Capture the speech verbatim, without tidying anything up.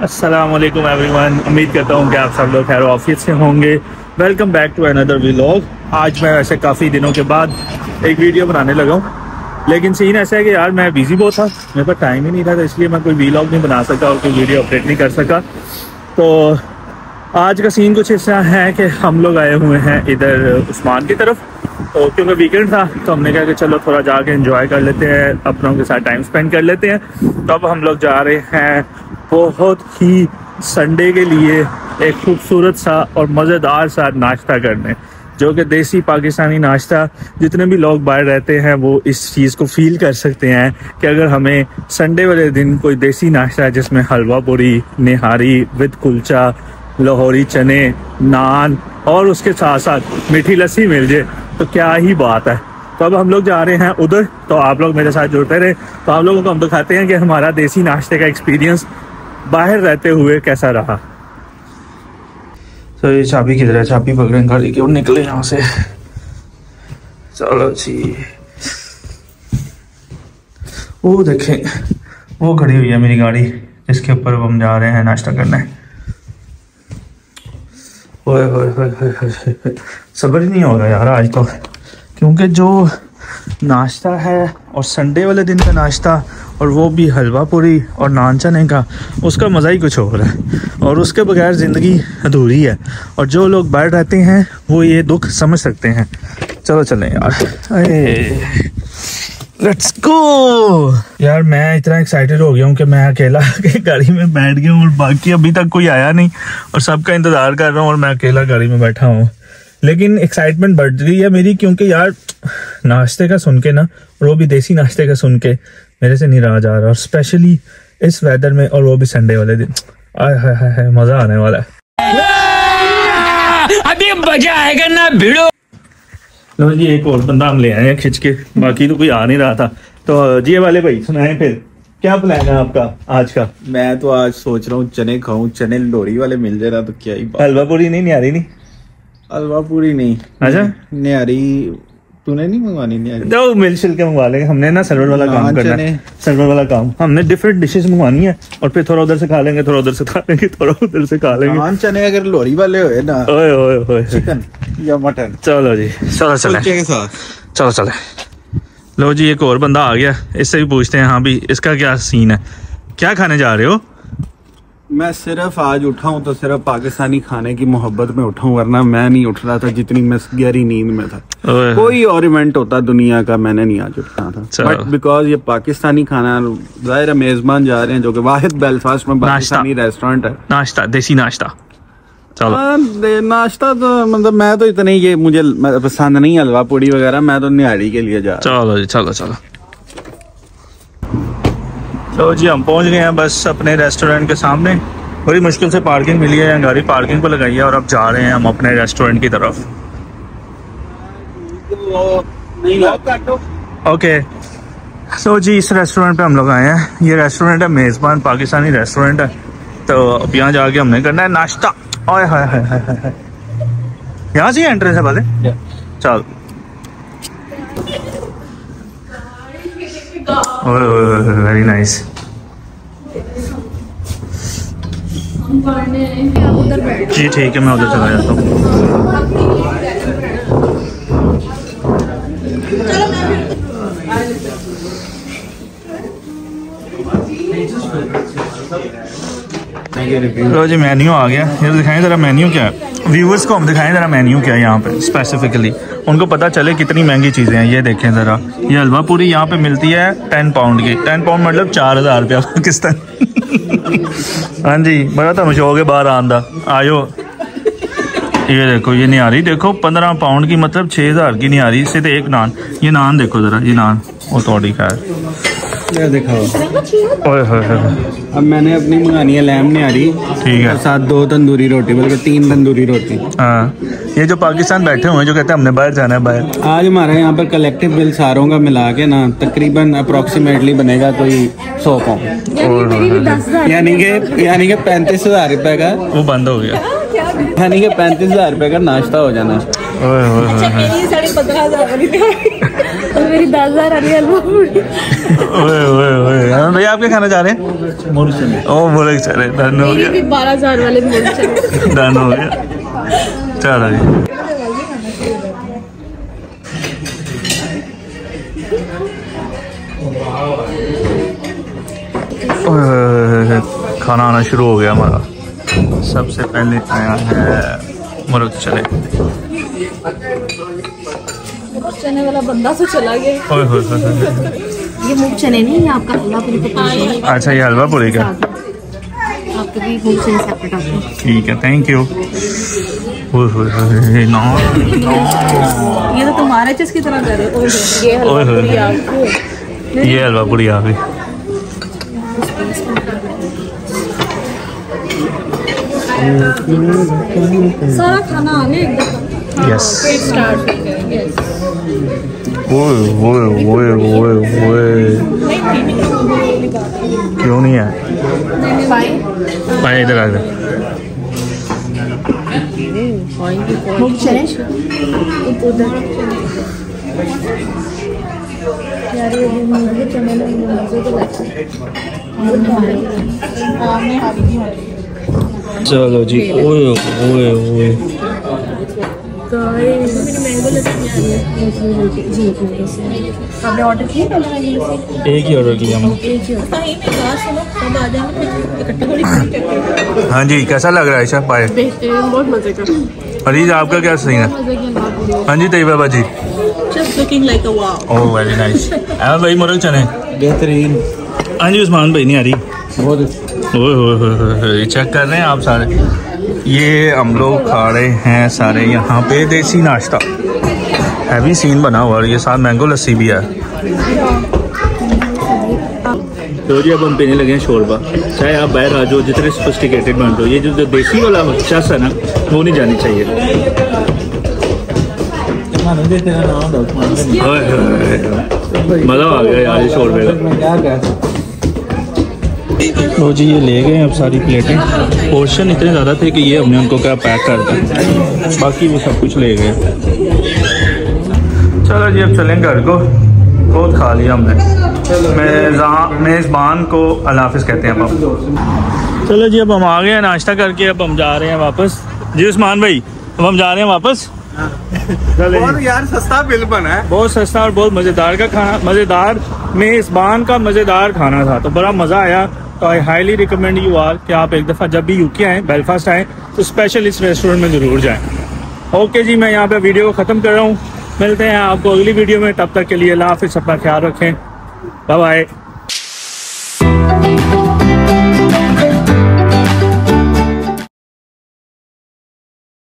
अस्सलाम वालेकुम एवरीवन। उम्मीद करता हूँ कि आप सब लोग खैर ऑफिस से होंगे। Welcome back to another vlog. आज मैं वैसे काफ़ी दिनों के बाद एक वीडियो बनाने लगा हूँ, लेकिन सीन ऐसा है कि यार मैं बिज़ी बहुत था, मेरे पास टाइम ही नहीं था, तो इसलिए मैं कोई व्लॉग नहीं बना सका और कोई वीडियो अपडेट नहीं कर सका। तो आज का सीन कुछ ऐसा है कि हम लोग आए हुए हैं इधर उस्मान की तरफ, तो क्योंकि वीकेंड था तो हमने कहा कि चलो थोड़ा जाके एंजॉय कर लेते हैं, अपनों के साथ टाइम स्पेंड कर लेते हैं। तो अब हम लोग जा रहे हैं बहुत ही संडे के लिए एक खूबसूरत सा और मज़ेदार सा नाश्ता करने, जो कि देसी पाकिस्तानी नाश्ता। जितने भी लोग बाहर रहते हैं वो इस चीज़ को फील कर सकते हैं कि अगर हमें संडे वाले दिन कोई देसी नाश्ता है जिसमें हलवा पूरी, निहारी विद कुलचा, लाहौरी चने, नान और उसके साथ साथ मीठी लस्सी मिल जाए तो क्या ही बात है। तो अब हम लोग जा रहे हैं उधर, तो आप लोग मेरे साथ जुड़ते रहे, तो आप लोगों को हम दिखाते हैं कि हमारा देसी नाश्ते का एक्सपीरियंस बाहर रहते हुए कैसा रहा। तो ये चाबी किधर है? चाबी पकड़े गाड़ी की और निकले यहाँ से। चलो जी, वो देखें वो खड़ी हुई है मेरी गाड़ी, जिसके ऊपर हम जा रहे हैं नाश्ता करने। ओए ओए ओए ओए, सब्र ही नहीं हो रहा यार आज तो, क्योंकि जो नाश्ता है और संडे वाले दिन का नाश्ता और वो भी हलवा पूरी और नान चने का, उसका मज़ा ही कुछ और है और उसके बगैर ज़िंदगी अधूरी है। और जो लोग बाहर रहते हैं वो ये दुख समझ सकते हैं। चलो चलें यार, लेट्स गो। यार मैं इतना एक्साइटेड हो गया हूँ कि मैं अकेला के गाड़ी में बैठ गया हूँ और बाकी अभी तक कोई आया नहीं और सबका इंतज़ार कर रहा हूँ और मैं अकेला गाड़ी में बैठा हूँ। लेकिन एक्साइटमेंट बढ़ रही है मेरी, क्योंकि यार नाश्ते का सुन के ना, और वो भी देसी नाश्ते का सुन के मेरे से नहीं रहा जा रहा, और स्पेशली इस वेदर में, और वो भी संडे वाले दिन। आय हाय हाय हाय, मजा आने वाला है। अभी मजा आएगा ना भिड़ो। लो जी, एक और बंदा हम ले आए हैं खिंच के, बाकी तो कोई आ नहीं रहा था। तो जी वाले भाई सुनाए फिर क्या प्लान है आपका आज का? मैं तो आज सोच रहा हूँ चने खाऊं, चने लोहड़ी वाले मिल जाए तो क्या ही बात। हलवा पूरी नहीं, निहारी नहीं? हलवा पूरी नहीं। अच्छा, निहारी तूने नहीं मंगवानी? निहारी तो मिल शिल के मंगवा लेंगे, हमने ना सर्वर वाला काम करना है। सर्वर वाला काम हमने डिफरेंट डिशेस मंगवानी है और फिर थोड़ा उधर से खा लेंगे, थोड़ा उधर से खा लेंगे, थोड़ा उधर से खा लेंगे। नान चने अगर लोहड़ी वाले होए ना, ओए ओए ओए, चिकन या मटन। चलो जी, चलो चले के साथ चलो चले। लो जी, एक और बंदा आ गया, इससे भी पूछते हैं। हाँ भी, इसका क्या सीन है, क्या खाने जा रहे हो? मैं सिर्फ आज उठा हूँ तो सिर्फ पाकिस्तानी खाने की मोहब्बत में उठा हूँ, वरना मैं नहीं उठ रहा था जितनी मैं गहरी नींद में था। कोई और इवेंट होता दुनिया का, मैंने नहीं आज उठा था, बट बिकॉज ये पाकिस्तानी खाना, जाहिर मेजबान जा रहे हैं जो कि वाहिद बेलफास्ट में पाकिस्तानी रेस्टोरेंट है। नाश्ता, देसी नाश्ता। चलो नाश्ता तो मतलब मैं तो इतने ये मुझे पसंद नहीं हलवा पूड़ी वगैरह, मैं तो निहारी के लिए जा रहा। चलो जी, चलो चलो। तो जी हम पहुंच गए हैं बस अपने रेस्टोरेंट के सामने। बड़ी मुश्किल से पार्किंग मिली है, गाड़ी पार्किंग पर लगाई है और अब जा रहे हैं हम अपने रेस्टोरेंट की तरफ। ओके, तो जी इस रेस्टोरेंट पे हम लोग आए हैं। ये रेस्टोरेंट है मेज़बान पाकिस्तानी रेस्टोरेंट है। तो अब यहाँ जाके हमने करना है नाश्ता। ओए हाय हाय हाय हाय, यहाँ से एंट्रेंस है पहले। चल, वेरी नाइस। जी ठीक है, मैं उधर चला जाता हूँ। लो जी, मेन्यू आ गया। ये दिखाएं जरा मेन्यू क्या है, व्यूअर्स को हम दिखाएं जरा मेन्यू क्या है यहाँ पे स्पेसिफिकली, उनको पता चले कितनी महंगी चीज़ें हैं। ये देखें ज़रा, ये हलवा पूरी यहाँ पे मिलती है टेन पाउंड की। टेन पाउंड मतलब चार हज़ार रुपया पाकिस्तान। हाँ जी, बड़ा तो शौक है बाहर आंदा, आयो। ये देखो, ये निहारी देखो, पंद्रह पाउंड की, मतलब छः हज़ार की निहारी। इससे तो एक नान, ये नान देखो ज़रा, ये नान वो थोड़ी खा ये दिखाओ। ओए होए होए, अब मैंने अपनी मंगानी है लैम निहारी, ठीक है, साथ दो तंदूरी रोटी, बल्कि तीन तंदूरी रोटी। हाँ, ये जो पाकिस्तान बैठे हुए हैं जो कहते हैं हमने बाहर जाना है बाहर, आज हमारे यहाँ पर कलेक्टिव बिल सारों का मिला के ना तकरीबन अप्रोक्सीमेटली बनेगा कोई सौ पाउंड, यानी कि यानी कि पैंतीस हजार रुपए का। वो बंद हो गया। यानी कि पैंतीस हजार रुपए का नाश्ता हो जाना। अच्छा मेरी साढ़े पंद्रह हजार वाली और मेरी दस हजार वाली हलवा पूरी। भैया आप क्या खाना चाह रहे हैं? मोर चने। ओ मोर चने डन हो गया। बारह हजार वाले मोर चने डन हो गया। चलो जी खाना आना शुरू हो गया हमारा। सबसे पहले आया है मुर्ग चने। चने वाला बंदा तो चला गया। ओए होए होए ये मूंग चने नहीं है आपका हलवा पूरी का। अच्छा ये हलवा पूरी का आपके भी मूंग चने सेपरेट आते हैं। ठीक है थैंक यू। ओए होए होए नो ये तो तुम्हारे चीज की तरह कर रहे हो। ये हलवा पूरी आपको। ये हलवा पूरी आ गई। सारा खाना आने एकदम। यस स्टार्ट हो गया। यस ओए ओए ओए ओए ओए क्यों नहीं है? भाई इधर आ जा। मूंग चने यार ये मूंग चने मुझे तो चलो जी ओए ओए ओए आपने ऑर्डर किया? एक ही ऑर्डर किया मैंने। हाँ जी कैसा लग रहा है शाह पाए? बहुत मजे का। अरीज आपका क्या सीन है? हाँ जी तैयबा बाजी Just looking like a wow. Oh very nice. Ahmad भाई मुर्ग चने बेहतरीन। हाँ जी उस्मान भाई नहीं आ रही। बहुत ओए होए चेक कर रहे हैं आप सारे। ये हम लोग खा रहे हैं सारे यहाँ पे देसी नाश्ता। हैवी सीन बना हुआ और ये साथ मैंगो लस्सी भी है। तो जी अब हम पीने लगे हैं शोरबा। चाहे आप बाहर आ जाओ जितने सोफिस्टिकेटेड बन रहे हो ये जो, जो देसी वाला चस है ना वो नहीं जानी चाहिए। मज़ा आ गया यार ये शोरबे का। तो जी ये ले गए अब सारी प्लेटें। पोर्शन इतने ज़्यादा थे कि ये हमने उनको क्या पैक कर दिया। बाकी वो सब कुछ ले गए। चलो जी अब चलें घर को। बहुत खा लिया हमने। मेज़बान को अल्लाह हाफ़िज़ कहते हैं अब। चलो जी अब हम आ गए हैं नाश्ता करके। अब हम जा रहे हैं वापस। जी उस्मान भाई अब हम जा रहे हैं वापस। और यार सस्ता बिल बना है। बहुत सस्ता और बहुत मज़ेदार का खाना। मज़ेदार मेज़बान का मज़ेदार खाना था तो बड़ा मज़ा आया। तो I highly recommend you are कि आप एक दफ़ा जब भी यूके आएँ बेलफास्ट आएँ तो स्पेशल इस रेस्टोरेंट में ज़रूर जाएँ। ओके जी मैं यहाँ पे वीडियो को ख़त्म कर रहा हूँ। मिलते हैं आपको अगली वीडियो में। तब तक के लिए अल्लाह हाफ़िज़। अपना ख्याल रखें। Bye bye.